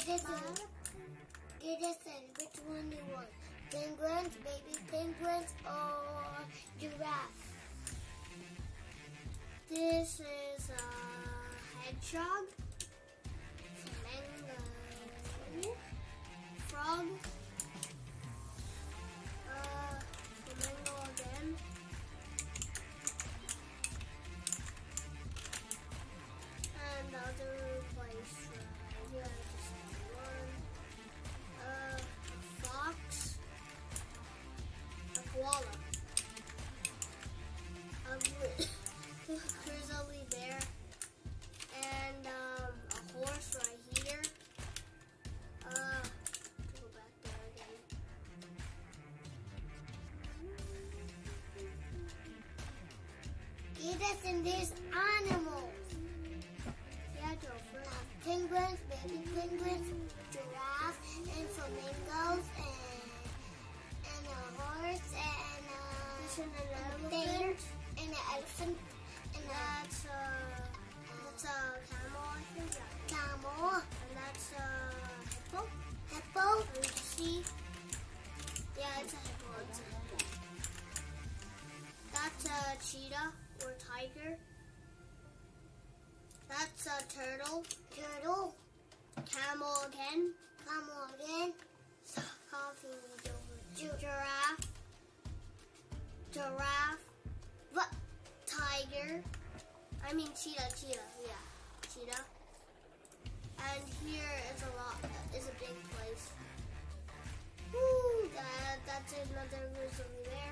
Edison, which one do you want? Penguins, baby penguins, or giraffe? This is a hedgehog, flamingo, frog, flamingo again, and the other place right here, just one, fox, a koala, a grizzly bear, and a horse right here. Go back there again. Edison, there's animals. Yeah, girlfriend. Penguins, baby penguins, giraffe, and flamingos, and a horse, and This is an bear, elephant. and an elephant, and That's a camel, I think. Yeah. camel, And that's a hippo. hippo, And you see? Yeah, it's a hippo. It's a hippo. That's a cheetah or tiger. That's a turtle. turtle, Camel again. camel again, Coffee giraffe. Giraffe. what? Tiger. I mean cheetah. Yeah, cheetah. And here is a big place. Woo! That's another grizzly bear.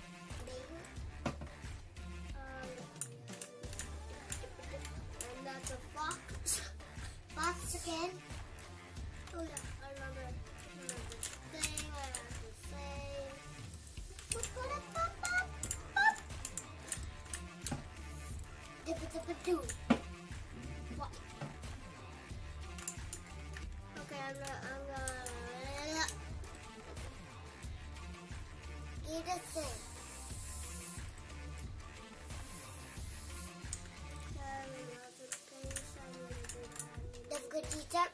And that's a fox. Fox again, Oh yeah, I remember thing I have to say. dip-a-dip-a-doo. What? Okay, I'm gonna. Edison, let's go to that.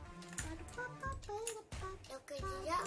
Let's go to that.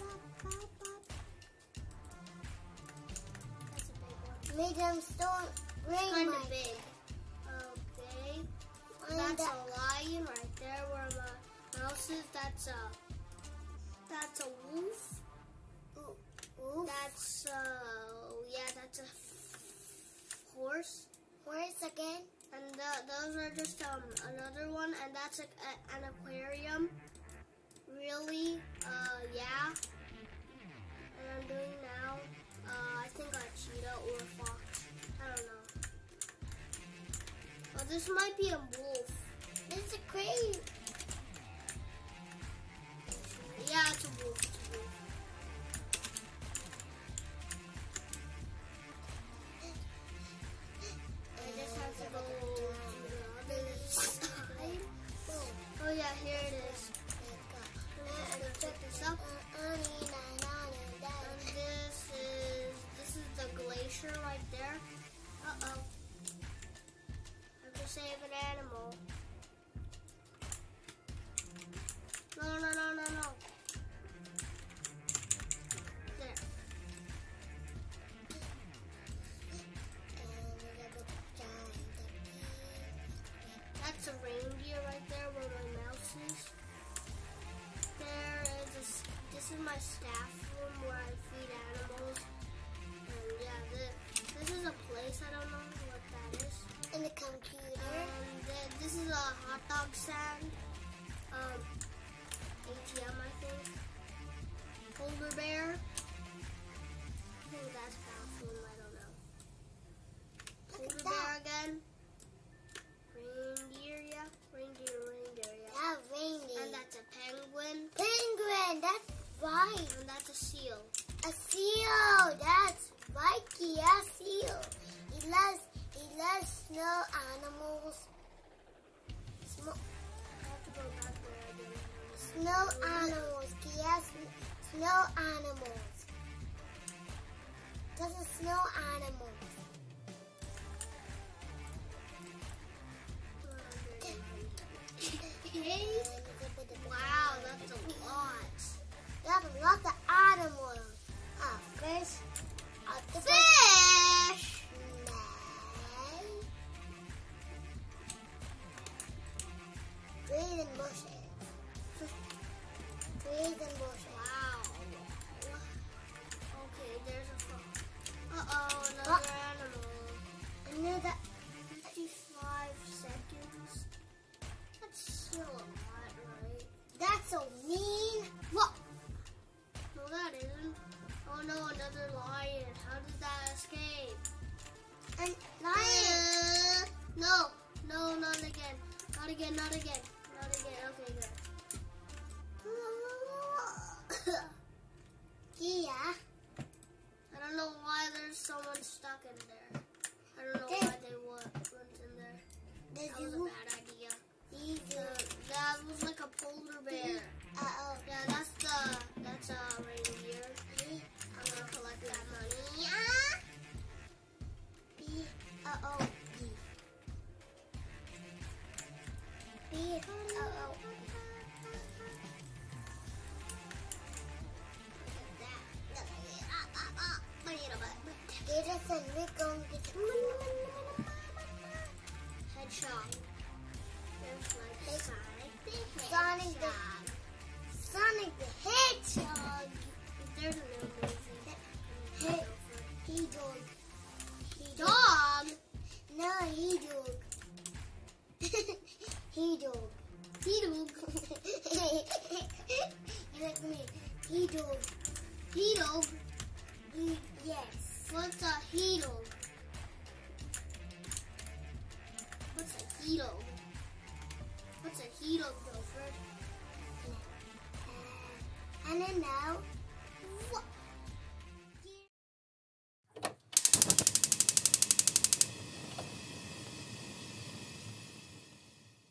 That's a big one. Made them storm rain. Kind my of big. Okay. And That's that- a lion right there where my mouse is. That's a wolf. Ooh, That's that's a horse. horse again. And those are just another one, and that's an aquarium. Really, yeah. And I'm doing now, I think a cheetah or a fox. I don't know. Oh, this might be a wolf. This is crazy. Yeah, it's a wolf. It's a wolf. I just have to go to the other side. Oh yeah, here it is. Let's check this out. And this is the glacier right there. Uh-oh. I have to save an animal. No. There. That's a reindeer right there where my mouse is. This is my staff room where I feed animals. And yeah, this is a place, I don't know what that is. And the computer. And this is a hot dog stand. ATM, I think. Polar bear. I think that's bathroom, I don't know. Polar bear again. Reindeer, yeah. Reindeer, yeah. Yeah, reindeer. And that's a penguin. Penguin, that's right. And that's a seal. A seal, that's right. Yeah, seal. He loves snow animals. I have to go back there again. Snow animals. Yes, snow animals. This is snow animals. Wow. not the animal. Fish. Fish. No. Trees and bushes. Trees and bushes. Wow. Okay, there's a frog. Uh-oh, another animal. Another. 55 seconds. That's still a lot, right? That's so mean. What? No, that isn't. Oh no, another lion. How did that escape? And lion. No, not again. Not again, not again. Not again. Okay, good. Yeah. I don't know why there's someone stuck in there. I don't know why they went in there. That was a bad idea. That was like a polar bear. Uh-oh. Yeah, that's a reindeer. I'm gonna collect that money. Yeah. Uh-oh. Uh-oh. Get us and we're going to get Headshot. There's like Sonic the Hedgehog. There's a new movie. He dog. Dog? No, he dog. He dog. He dog. You like me? He dog. He dog? Yes. What's a he dog? What's a he dog? What's a he dog, Gopher? And then now,